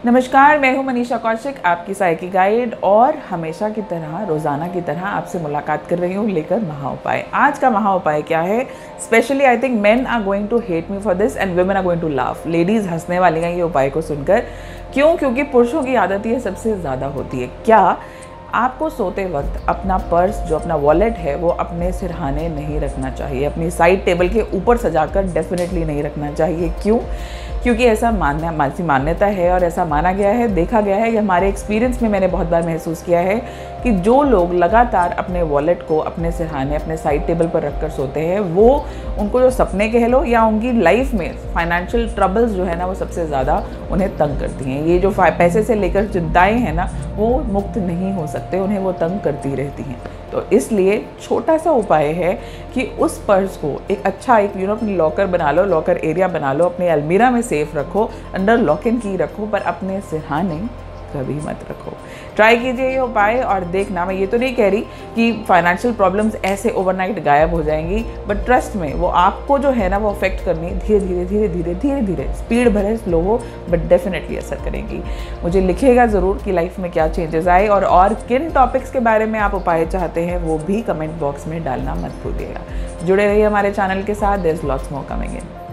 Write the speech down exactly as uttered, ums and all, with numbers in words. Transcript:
नमस्कार, मैं हूं मनीषा कौशिक, आपकी साइकी गाइड, और हमेशा की तरह रोज़ाना की तरह आपसे मुलाकात कर रही हूं लेकर महा उपाय। आज का महा उपाय क्या है? Specially I think men are going to hate me for this and women are going to laugh. Ladies हंसने वाली हैं ये उपाय को सुनकर। क्यों? क्योंकि पुरुषों की आदत ये सबसे ज़्यादा होती है। क्या आपको सोते वक्त अपना पर्स, जो अपना वॉलेट है, वो अपने सिरहाने नहीं रखना चाहिए, अपनी साइड टेबल के ऊपर सजाकर डेफिनेटली नहीं रखना चाहिए। क्यों? क्योंकि ऐसा मानना मानसी मान्यता है और ऐसा माना गया है, देखा गया है, ये हमारे एक्सपीरियंस में मैंने बहुत बार महसूस किया है कि जो लोग लगातार अपने वॉलेट को अपने सिरहाने, अपने साइड टेबल पर रखकर सोते हैं, वो उनको जो सपने कह लो या उनकी लाइफ में फाइनेंशियल ट्रबल्स जो है ना, वो सबसे ज़्यादा उन्हें तंग करती हैं। ये जो पैसे से लेकर चिंताएँ हैं ना, वो मुक्त नहीं हो सकते, उन्हें वो तंग करती रहती हैं। तो इसलिए छोटा सा उपाय है कि उस पर्स को एक अच्छा एक यू नो अपनी लॉकर बना लो, लॉकर एरिया बना लो, अपने अलमीरा में सेफ रखो, अंडर लॉक एंड की रखो, पर अपने सिरहाने कभी मत रखो। ट्राई कीजिए ये उपाय और देखना। मैं ये तो नहीं कह रही कि फाइनेंशियल प्रॉब्लम्स ऐसे ओवरनाइट गायब हो जाएंगी, बट ट्रस्ट में वो आपको जो है ना, वो अफेक्ट करनी धीरे धीरे धीरे धीरे धीरे धीरे, स्पीड भले स्लो हो, बट डेफिनेटली असर करेंगी। मुझे लिखिएगा ज़रूर कि लाइफ में क्या चेंजेस आए, और और किन टॉपिक्स के बारे में आप उपाय चाहते हैं वो भी कमेंट बॉक्स में डालना मत भूलिएगा। जुड़े रहिए हमारे चैनल के साथ। There is lots more coming in.